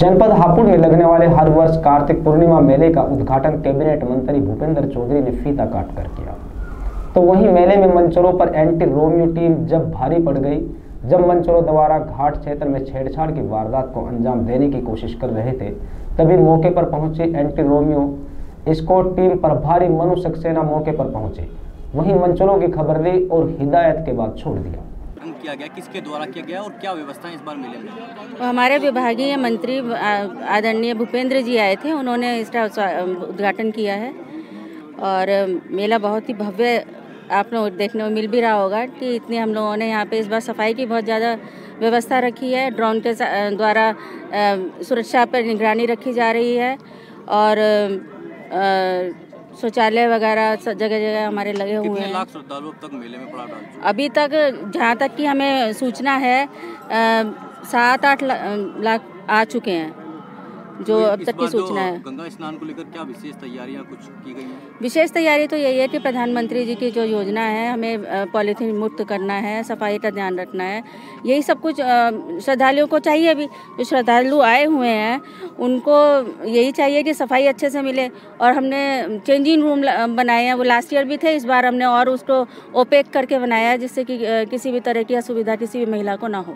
जनपद हापुड़ में लगने वाले हर वर्ष कार्तिक पूर्णिमा मेले का उद्घाटन कैबिनेट मंत्री भूपेंद्र चौधरी ने फीता काट कर किया। तो वहीं मेले में मंचरों पर एंटी रोमियो टीम जब भारी पड़ गई, जब मंचरों द्वारा घाट क्षेत्र में छेड़छाड़ की वारदात को अंजाम देने की कोशिश कर रहे थे, तभी मौके पर पहुंची एंटी रोमियो स्क्वाड टीम प्रभारी मनु सक्सेना मौके पर पहुंचे। वहीं मंचरों की खबर दी और हिदायत के बाद छोड़ दिया। किया गया, किसके द्वारा किया गया और क्या व्यवस्थाएं इस बार मेले में? हमारे विभागीय मंत्री आदरणीय भूपेंद्र जी आए थे, उन्होंने इसका उद्घाटन किया है और मेला बहुत ही भव्य आप लोग देखने को मिल भी रहा होगा कि इतनी हम लोगों ने यहाँ पे इस बार सफाई की बहुत ज़्यादा व्यवस्था रखी है। ड्रोन के द्वारा सुरक्षा पर निगरानी रखी जा रही है और शौचालय वगैरह जगह जगह हमारे लगे हुए हैं। कितने लाख श्रद्धालु अब तक मेले में पड़ा डाल चुके? अभी तक जहाँ तक कि हमें सूचना है 7-8 लाख आ चुके हैं, जो अब तक की सूचना है। गंगा स्नान को लेकर क्या विशेष तैयारियां कुछ की गई हैं? विशेष तैयारी तो यही है कि प्रधानमंत्री जी की जो योजना है, हमें पॉलीथीन मुक्त करना है, सफाई का ध्यान रखना है, यही सब कुछ श्रद्धालुओं को चाहिए। अभी जो श्रद्धालु आए हुए हैं उनको यही चाहिए कि सफाई अच्छे से मिले और हमने चेंजिंग रूम बनाए हैं। वो लास्ट ईयर भी थे, इस बार हमने और उसको ओपेक करके बनाया है जिससे कि किसी भी तरह की असुविधा किसी भी महिला को ना हो।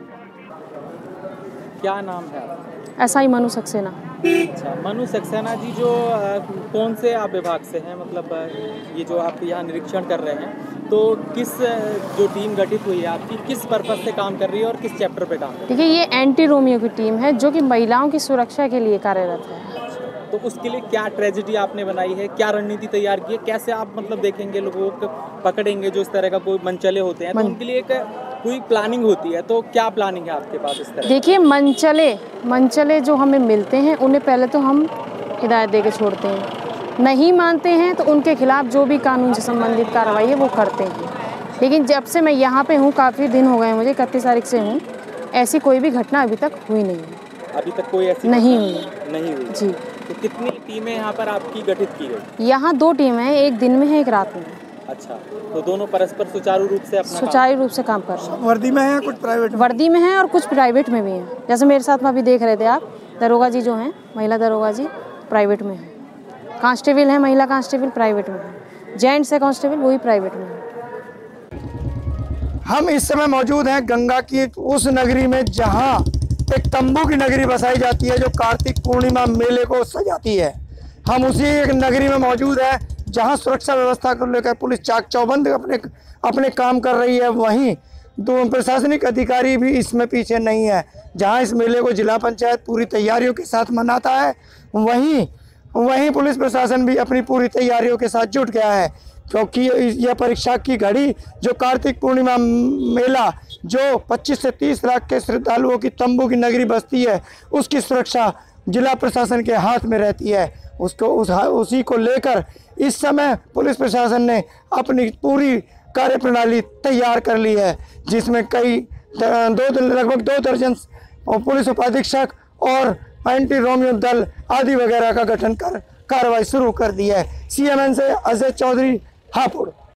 क्या नाम है? ऐसा ही मनु सक्सेना। अच्छा, मनु सक्सेना जी, जो कौन से आप विभाग से हैं? मतलब ये जो आप यहाँ निरीक्षण कर रहे हैं, तो किस जो टीम गठित हुई है आपकी, किस पर्पस से काम कर रही है और किस चैप्टर पे काम कर रही है? देखिए, ये एंटी रोमियो की टीम है जो कि महिलाओं की सुरक्षा के लिए कार्यरत है। तो उसके लिए क्या ट्रेजेडी आपने बनाई है, क्या रणनीति तैयार की है, कैसे आप मतलब देखेंगे, लोगों को पकड़ेंगे जो इस तरह का कोई मनचले होते हैं, तो उनके लिए एक कोई प्लानिंग होती है, तो क्या प्लानिंग है आपके पास इस तरह? देखिए, मनचले जो हमें मिलते हैं उन्हें पहले तो हम हिदायत दे के छोड़ते हैं, नहीं मानते हैं तो उनके खिलाफ जो भी कानून से संबंधित कार्रवाई है वो करते हैं। लेकिन जब से मैं यहाँ पे हूँ, काफ़ी दिन हो गए मुझे, 31 तारीख से हूँ, ऐसी कोई भी घटना अभी तक हुई नहीं है। अभी तक कोई ऐसी नहीं हुई जी। तो कितनी टीमें यहाँ पर आपकी गठित की गई? यहाँ 2 टीमें हैं, एक दिन में है, एक रात में। अच्छा, तो दोनों परस्पर सुचारू रूप से काम कर रहे हैं। वर्दी में है, कुछ प्राइवेट में? वर्दी में है और कुछ प्राइवेट में भी है। जैसे मेरे साथ में अभी देख रहे थे आप, दरोगा जी जो हैं, महिला दरोगा जी प्राइवेट में है, कांस्टेबल है, महिला कांस्टेबल प्राइवेट में है, जेंट्स है कांस्टेबल, वही प्राइवेट में है। हम इस समय मौजूद हैं गंगा की उस नगरी में जहां एक तंबू की नगरी बसाई जाती है जो कार्तिक पूर्णिमा मेले को सजाती है। हम उसी एक नगरी में मौजूद है जहां सुरक्षा व्यवस्था को लेकर पुलिस चाक चौबंद अपने काम कर रही है। वहीं 2 प्रशासनिक अधिकारी भी इसमें पीछे नहीं है। जहां इस मेले को जिला पंचायत पूरी तैयारियों के साथ मनाता है, वहीं पुलिस प्रशासन भी अपनी पूरी तैयारियों के साथ जुट गया है, क्योंकि यह परीक्षा की घड़ी जो कार्तिक पूर्णिमा मेला जो 25 से 30 लाख के श्रद्धालुओं की तंबू की नगरी बसती है, उसकी सुरक्षा जिला प्रशासन के हाथ में रहती है। उसी को लेकर इस समय पुलिस प्रशासन ने अपनी पूरी कार्यप्रणाली तैयार कर ली है, जिसमें लगभग 2 दर्जन पुलिस उपाधीक्षक और एंटी रोमियो दल आदि वगैरह का गठन कर कार्रवाई शुरू कर दी है। CNN से अजय चौधरी, हापुड़।